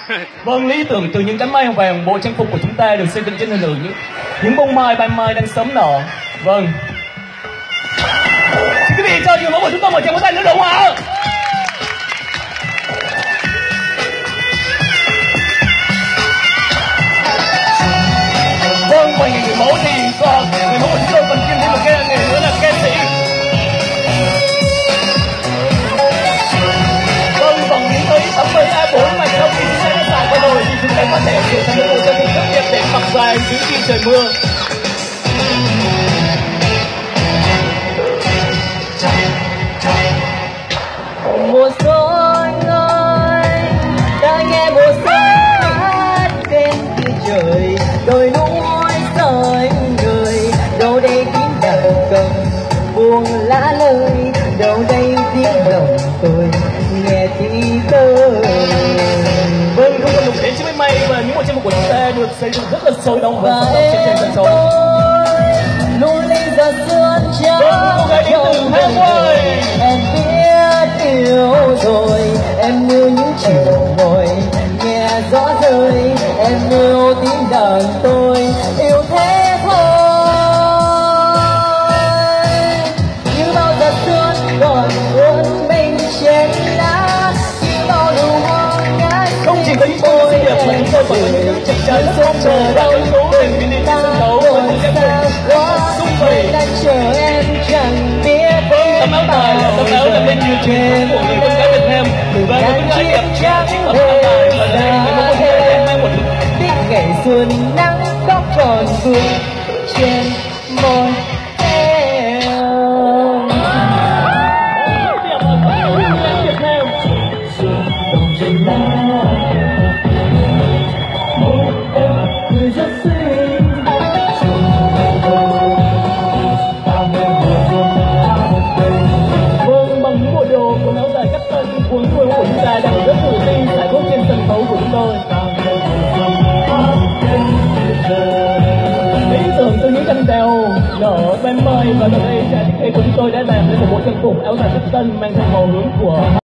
Vâng, lý tưởng từ những đám mây vàng, bộ trang phục của chúng ta được xây dựng trên hình ảnh những bông mai ban mai đang sớm nở. Vâng, xin quý vị cho những mẫu của chúng tôi một tràng pháo tay nữa được không ạ? Vâng, ngoài người mẫu thì còn người mẫu của chúng tôi còn kiêm thêm một cái nghề nữa là ca sĩ. Vâng, vòng đến tới 80 A4 mà sau khi chúng ta đã xài qua rồi thì chúng ta có thể chuyển sang những bộ trang phục rất đẹp để mặc dài dưới khi trời mưa. Mùa xuân ơi, ta nghe mùa xuân hát bên kia trời, đồi núi rơi người, đâu đây tiếng đàn cầm buông lá lời, đâu đây tiếng lòng tôi nghe thì tơ. Vâng, không còn lục đến chiếc máy may và những bộ trang phục của chúng ta được xây dựng rất là sôi động và trên sân khấu. Luôn lên giờ xuân trắng. Vâng, cô gái đến từ Hà Nội. Em biết yêu rồi, em như những chiều ngồi nghe gió rơi, em yêu tiếng đàn tôi yêu thế thôi. Như bao giờ xuân còn cuốn mình trên lá, như bao nụ hoa ngát Không chỉ có những cô xinh đẹp mà chúng tôi còn có những chàng trai rất mong chờ đã ứng tố mình bên trên sân khấu với những trang phục rất sung vầy. đang chờ em chẳng biết. Tấm áo dài là tấm áo đặt lên truyền thống của người con gái Việt Nam và người con gái đẹp trai chính là áo dài và đây người mẫu của chúng ta mang một biết ngày xuân nắng tóc còn vương trên môi em. Việt Nam. Đồng trên lá một em cười rất xinh. Vâng, bằng những bộ đồ quần áo dài cắt tân cuốn của chúng ta đang rất tự tin tại bước trên sân khấu của chúng tôi. Ý tưởng từ những cành đào nở ban mai và tại đây trà thiết kế của chúng tôi đã làm nên một bộ trang phục áo dài cắt tân mang theo màu hướng của